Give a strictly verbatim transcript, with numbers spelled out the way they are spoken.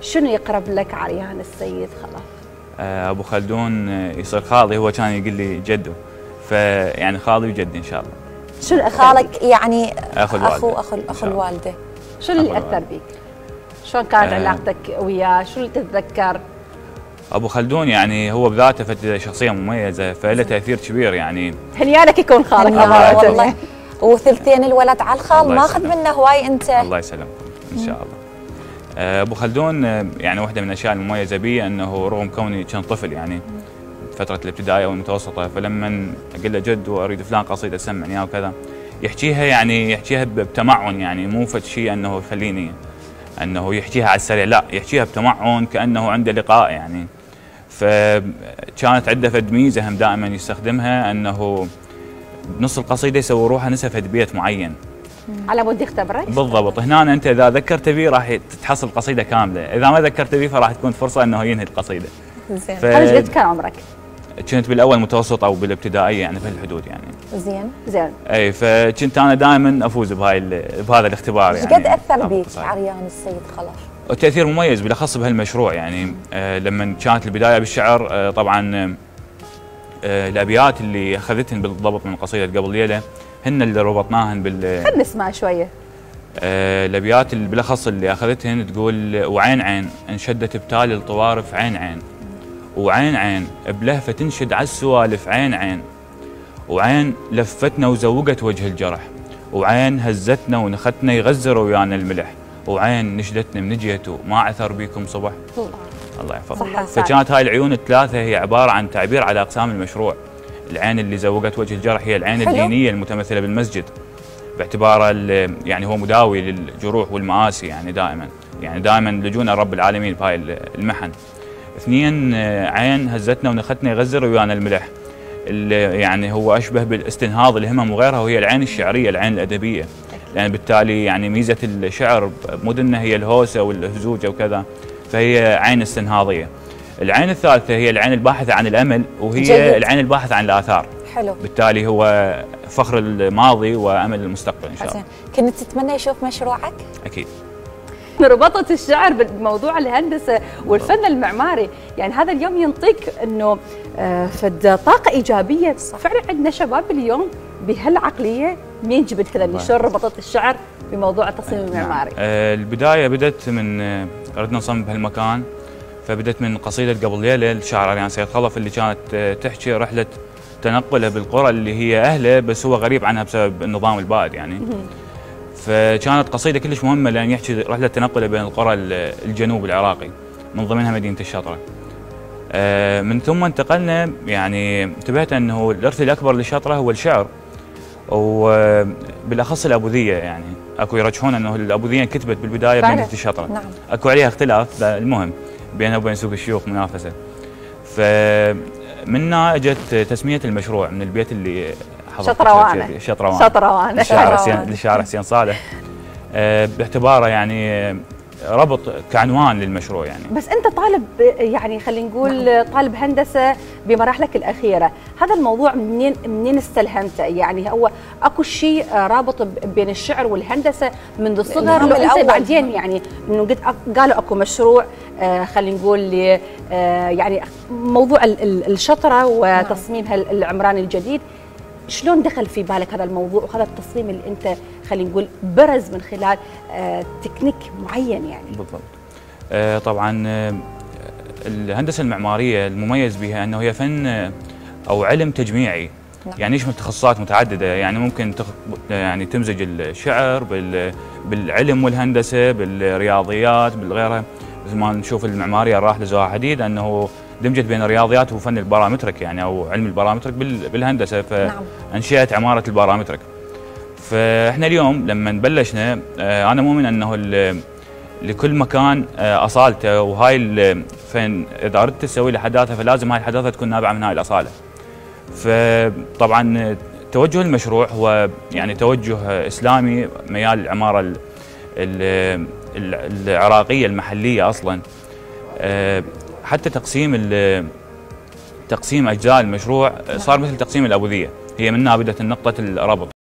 شنو يقرب لك عريان السيد خلف؟ ابو خلدون يصير خالي، هو كان يقول لي جده، فيعني خالي وجدي ان شاء الله. شنو خالك يعني اخو الوالده؟ اخو اخو اخو الوالده. شنو اللي اثر بيك؟ شلون كانت آه علاقتك وياه؟ شو اللي تتذكر؟ ابو خلدون يعني هو بذاته فد شخصيه مميزه، فله تاثير كبير يعني. هنيالك يكون خالك والله. وثلثين الولد على الخال، ماخذ منه هواي انت. الله يسلمكم ان شاء الله. ابو خلدون يعني واحده من الاشياء المميزه بي انه رغم كوني كان طفل يعني فتره الابتدائيه والمتوسطه، فلما اقول له جد واريد فلان قصيده سمعني اياها وكذا، يحكيها يعني يحكيها بتمعن، يعني مو فد شيء انه يخليني انه يحكيها على السريع، لا يحكيها بتمعن كانه عنده لقاء يعني. فكانت عنده فد ميزه هم دائما يستخدمها، انه بنص القصيده يسوي روحه نسى فد بيت معين على مود يختبرك بالضبط. هنا انت اذا ذكرت فيه راح تحصل قصيده كامله، اذا ما ذكرت فيه فراح تكون فرصه انه ينهي القصيده. زين. ف... ايش قد كان عمرك؟ كنت بالاول متوسط او بالابتدائيه يعني في الحدود يعني. زين زين. اي فكنت انا دائما افوز بهاي بهذا الاختبار يعني. ايش قد اثر بيك عريان السيد خلف؟ تاثير مميز بالاخص بهالمشروع يعني. آه لما كانت البدايه بالشعر آه طبعا آه الابيات اللي اخذتهن بالضبط من قصيده قبل ليله هن اللي ربطناهن بال. خلينا نسمع شويه. آه الابيات اللي بالاخص اللي اخذتهن تقول: وعين عين انشدت بتالي الطوارف عين عين، وعين عين بلهفه تنشد على السوالف عين عين، وعين لفتنا وزوقت وجه الجرح، وعين هزتنا ونختنا يغزر ويانا الملح، وعين نشدتنا من جيت وما عثر بيكم صبح. الله الله يحفظك. فكانت هاي العيون الثلاثه هي عباره عن تعبير على اقسام المشروع. العين اللي زوقت وجه الجرح هي العين حلو. الدينيه المتمثله بالمسجد، باعتباره يعني هو مداوي للجروح والمآسي يعني دائما، يعني دائما لجونا رب العالمين بهاي المحن. اثنين، عين هزتنا ونختنا يغزر ويانا الملح، اللي يعني هو اشبه بالاستنهاض الهمم وغيرها، وهي العين الشعريه العين الادبيه، لان بالتالي يعني ميزه الشعر مدنه هي الهوسه والهزوجه وكذا، فهي عين استنهاضيه. العين الثالثه هي العين الباحثه عن الامل، وهي جيد. العين الباحثه عن الاثار. حلو. بالتالي هو فخر الماضي وامل المستقبل ان شاء الله. كنت تتمنى يشوف مشروعك؟ اكيد. ربطت الشعر بموضوع الهندسه والفن المعماري، يعني هذا اليوم ينطيك انه فد طاقه ايجابيه. فعلا عندنا شباب اليوم بهالعقليه. مين جبت كذا؟ شلون ربطت الشعر بموضوع التصميم المعماري؟ نعم. آه البدايه بدت من اردنا نصمم بهالمكان، فبدت من قصيده قبل ليله للشاعر عريان السيد خلف، اللي كانت تحكي رحله تنقله بالقرى اللي هي اهله بس هو غريب عنها بسبب النظام البائد يعني. فكانت قصيده كلش مهمه لان يحكي رحله تنقله بين القرى الجنوب العراقي، من ضمنها مدينه الشطره. من ثم انتقلنا، يعني انتبهت انه الارث الاكبر للشطره هو الشعر، وبالاخص الابوذيه. يعني اكو يرجحون انه الابوذيه كتبت بالبدايه بمدينه الشطره. نعم. اكو عليها اختلاف، المهم بينها وبين سوق الشيوخ منافسه. فمنا اجت تسميه المشروع من البيت اللي شطروانه شطروانه شطروانه للشاعر حسين صالح، باعتباره يعني ربط كعنوان للمشروع يعني. بس انت طالب يعني خلينا نقول نعم. طالب هندسه بمراحلك الاخيره، هذا الموضوع منين منين استلهمته؟ يعني هو اكو شيء رابط بين الشعر والهندسه منذ الصغر لو انت بعدين يعني انه قد قالوا اكو مشروع آه خلينا نقول آه يعني موضوع الشطره وتصميمها العمراني الجديد، شلون دخل في بالك هذا الموضوع وهذا التصميم اللي انت خلينا نقول برز من خلال آه تكنيك معين يعني؟ بالضبط. آه طبعا آه الهندسه المعماريه المميز بها انه هي فن آه او علم تجميعي. نعم. يعني يشمل تخصصات متعدده، يعني ممكن تخ... يعني تمزج الشعر بال... بالعلم والهندسه بالرياضيات بالغيرها، مثل ما نشوف المعماريه راح لزها حديد انه دمجت بين الرياضيات وفن البارامترك يعني او علم البارامترك بالهندسه، فانشئت عماره البارامترك. فاحنا اليوم لما بلشنا انا مؤمن انه لكل مكان اصالته، وهاي الفن اذا اردت تسوي له حداثه فلازم هاي الحداثه تكون نابعه من هاي الاصاله. فطبعا توجه المشروع هو يعني توجه اسلامي ميال العماره العراقيه المحليه اصلا. حتى تقسيم تقسيم اجزاء المشروع صار مثل تقسيم الابوذيه، هي منها بدت النقطه الربط.